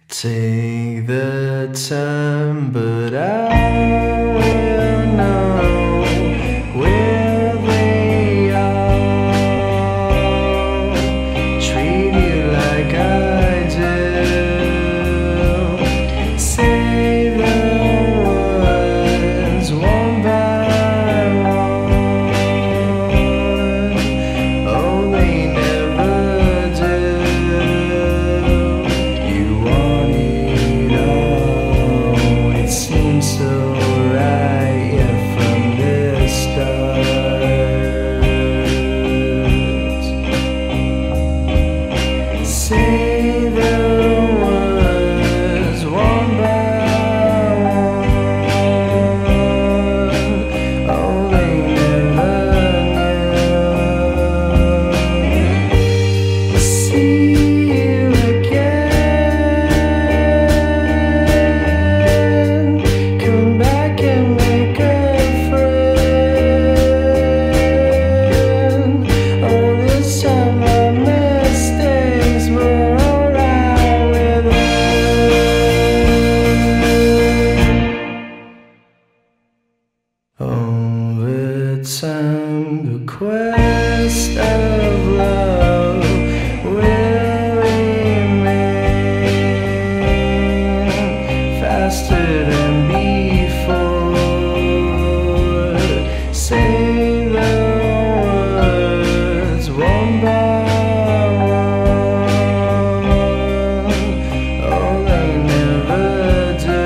Take the time, but I will know where they are. Treat you like I do. Say the words one by one. Oh, they never do. You want it all. It seems so right, yeah, from the start. Say the words one by one. Oh, they never knew. See you again. Come back and make a friend. Oh, this time my mistakes were alright with it. Over time, the quest of love will remain faster than before. Say the words one by one. Oh, they never do.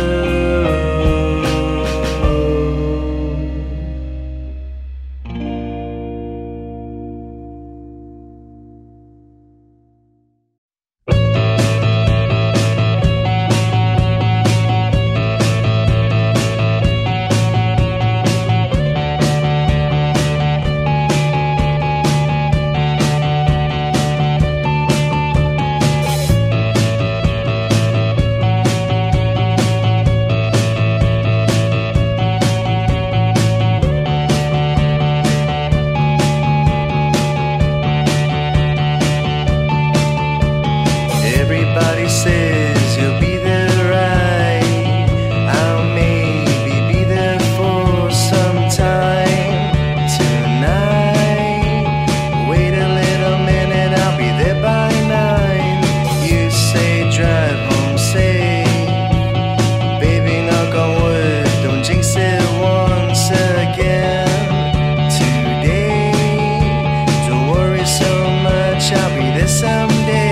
Everybody says you'll be there, right? I'll maybe be there for some time tonight. Wait a little minute, I'll be there by 9. You say drive home safe. Baby, knock on wood, don't jinx it once again. Today, don't worry so much, I'll be there someday.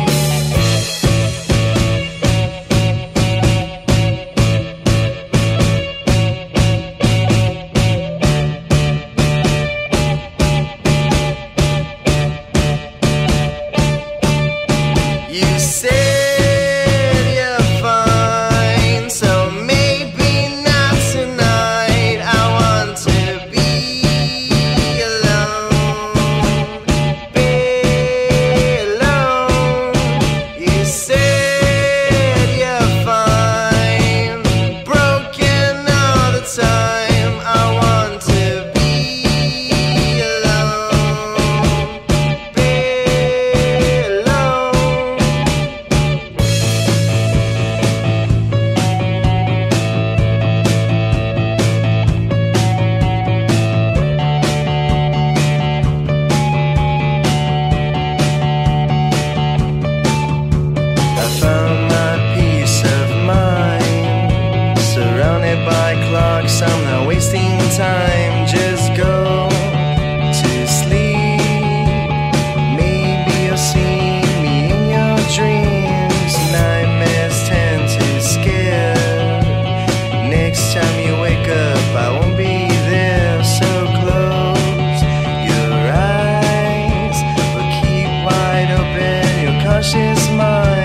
You said you're fine, so maybe not tonight. I want to be alone, be alone. You said you're fine, broken all the time. I want to be alone, be alone. I found my peace of mind, surrounded by clocks. I'm not wasting time. Just go to sleep. Maybe you'll see me in your dreams. Nightmares tend to scare. Next time you wake up, I won't be there. So close your eyes, but keep wide open your cautious mind.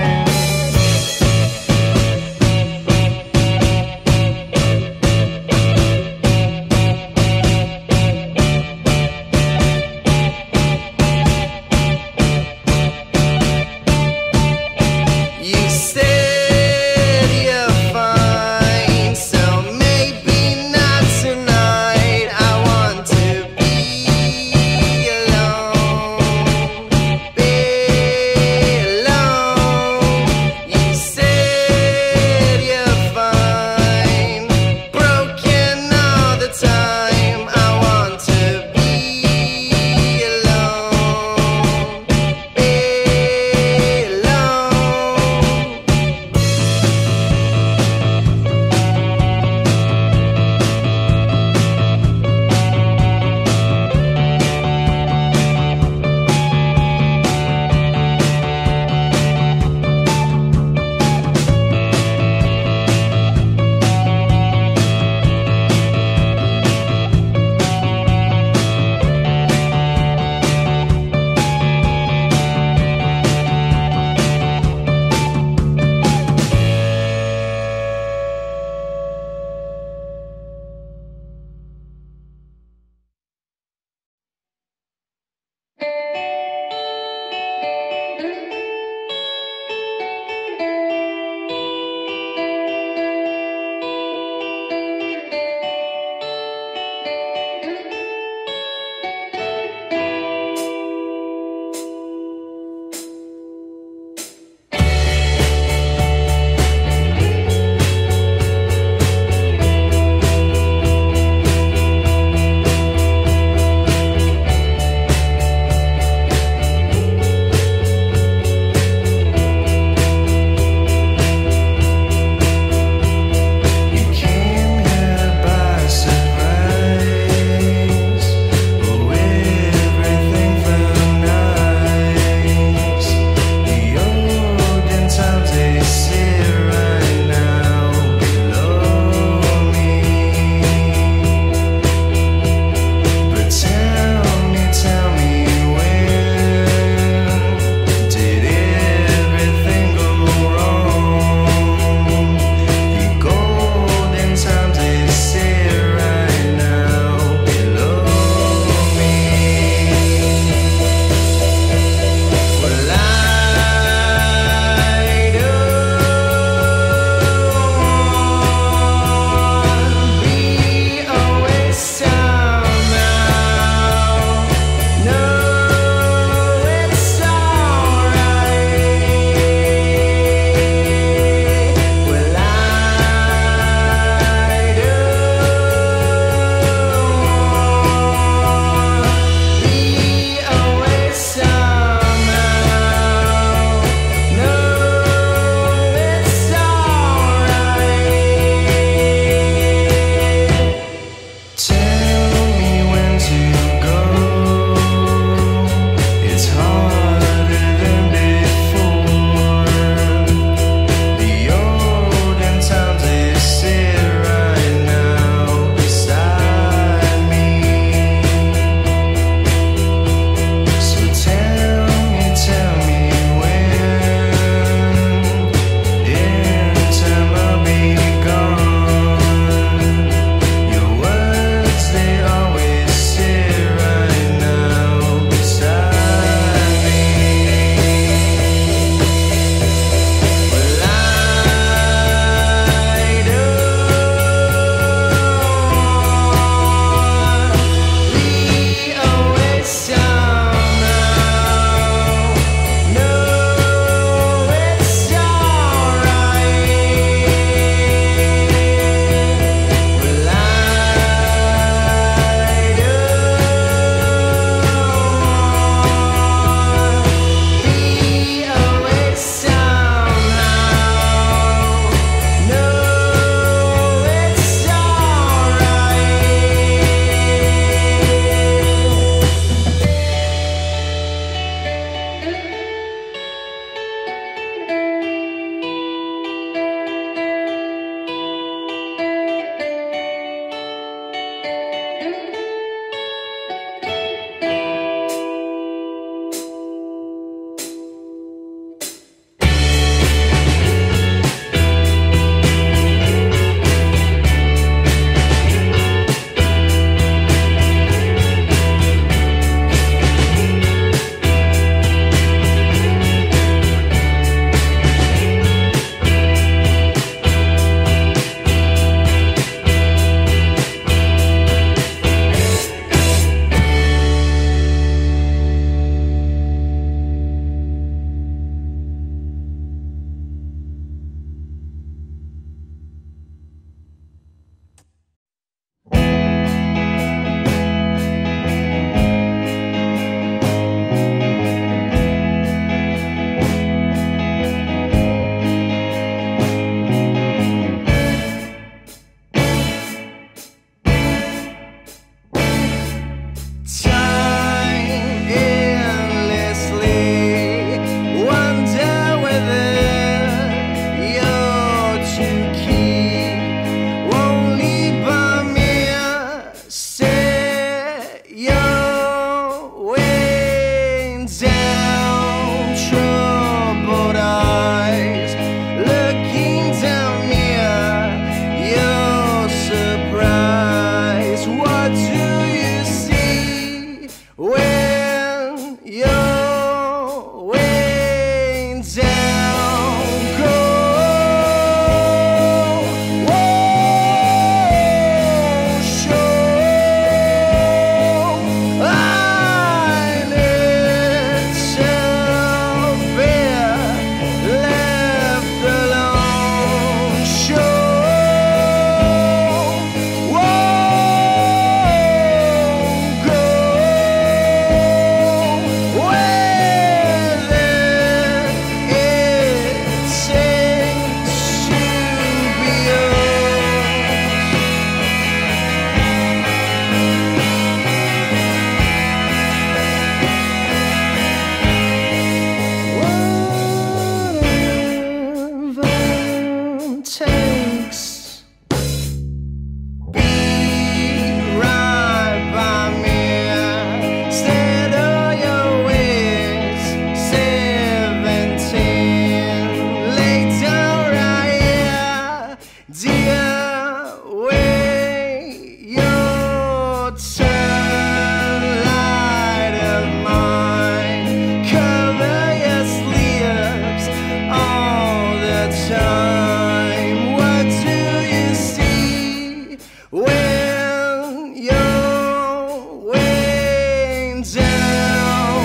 time. What do you see when you're weighing down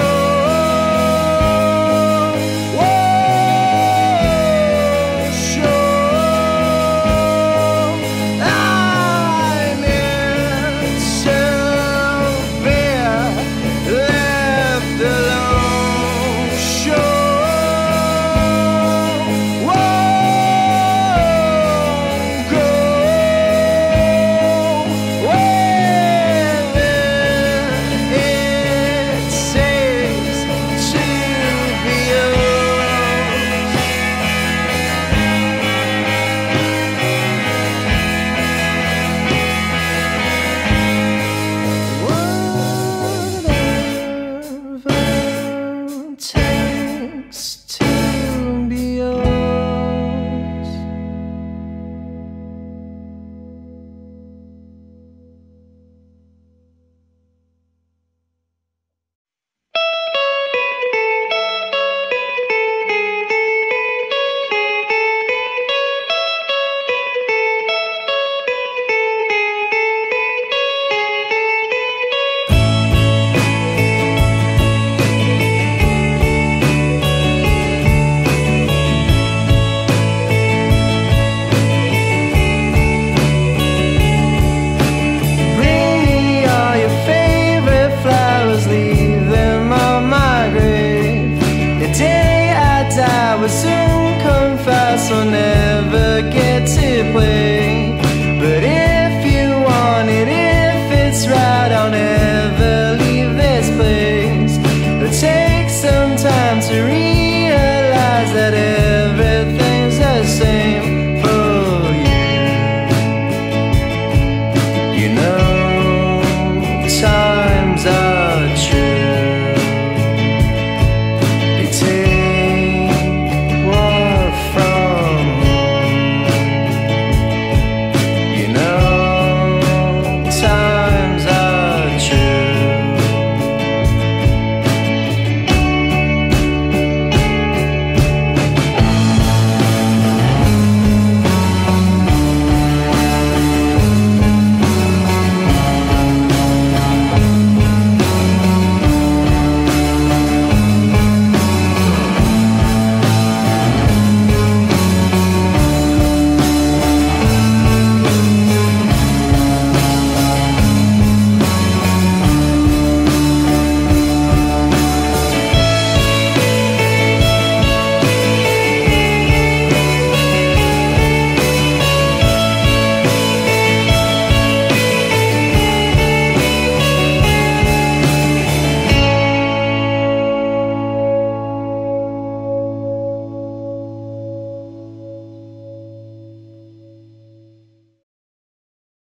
cold? Whoa, sure, I'm in severe left alone. Sure, won't go when it takes to be yours. Whatever it takes to be yours. Bring me all your favorite flowers, leave them on my grave. The day I die will soon come fast, so never